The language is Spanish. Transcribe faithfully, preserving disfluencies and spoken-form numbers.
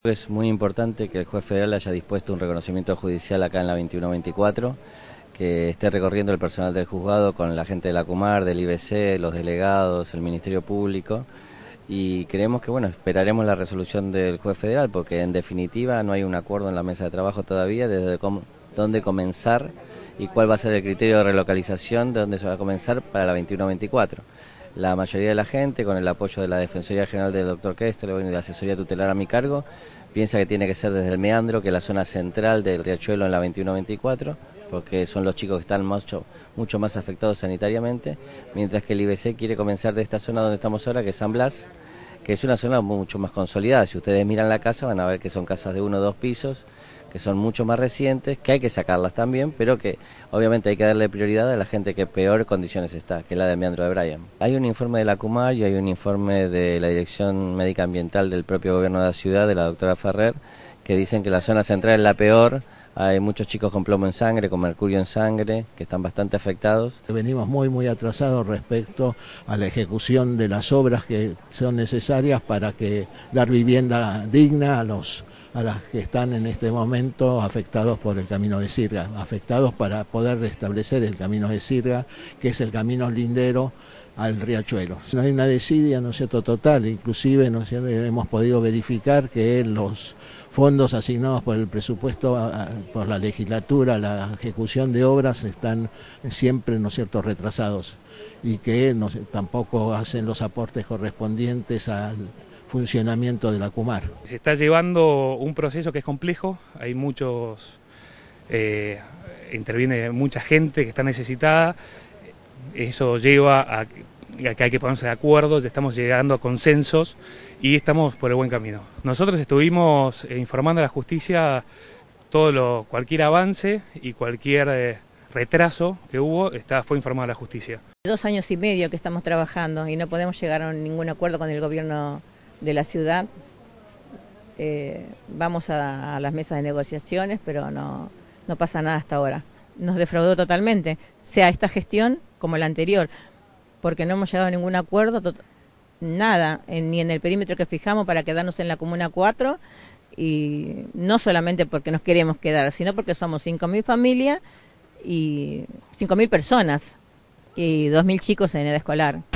Es muy importante que el juez federal haya dispuesto un reconocimiento judicial acá en la veintiuno veinticuatro, que esté recorriendo el personal del juzgado con la gente de la CUMAR, del I B C, los delegados, el Ministerio Público, y creemos que, bueno, esperaremos la resolución del juez federal, porque en definitiva no hay un acuerdo en la mesa de trabajo todavía desde cómo, dónde comenzar y cuál va a ser el criterio de relocalización de dónde se va a comenzar para la veintiuno veinticuatro. La mayoría de la gente, con el apoyo de la Defensoría General del doctor Kester y de la asesoría tutelar a mi cargo, piensa que tiene que ser desde el Meandro, que es la zona central del Riachuelo en la veintiuno veinticuatro, porque son los chicos que están mucho, mucho más afectados sanitariamente, mientras que el I B C quiere comenzar de esta zona donde estamos ahora, que es San Blas, que es una zona mucho más consolidada. Si ustedes miran la casa van a ver que son casas de uno o dos pisos, que son mucho más recientes, que hay que sacarlas también, pero que obviamente hay que darle prioridad a la gente que peor condiciones está, que es la del Meandro de Bryan. Hay un informe de la CUMAR y hay un informe de la Dirección Médica Ambiental del propio gobierno de la ciudad, de la doctora Ferrer, que dicen que la zona central es la peor. Hay muchos chicos con plomo en sangre, con mercurio en sangre, que están bastante afectados. Venimos muy muy atrasados respecto a la ejecución de las obras que son necesarias para que dar vivienda digna a los a las que están en este momento afectados por el camino de Sirga, afectados para poder restablecer el camino de Sirga, que es el camino lindero al Riachuelo. No hay una desidia, ¿no es cierto?, total, inclusive, ¿no es cierto?, hemos podido verificar que los fondos asignados por el presupuesto, por la legislatura, la ejecución de obras están siempre, ¿no es cierto?, retrasados, y que no, tampoco hacen los aportes correspondientes al funcionamiento de la CUMAR. Se está llevando un proceso que es complejo, hay muchos, eh, interviene mucha gente que está necesitada, eso lleva a que hay que ponerse de acuerdo, ya estamos llegando a consensos y estamos por el buen camino. Nosotros estuvimos informando a la justicia todo lo, cualquier avance y cualquier eh, retraso que hubo, está, fue informado a la justicia. Dos años y medio que estamos trabajando y no podemos llegar a ningún acuerdo con el gobierno de la ciudad. Eh, vamos a, a las mesas de negociaciones, pero no, no pasa nada hasta ahora. Nos defraudó totalmente, sea esta gestión como la anterior, porque no hemos llegado a ningún acuerdo, nada, en, ni en el perímetro que fijamos para quedarnos en la Comuna cuatro, y no solamente porque nos queremos quedar, sino porque somos cinco mil familias y cinco mil personas y dos mil chicos en edad escolar.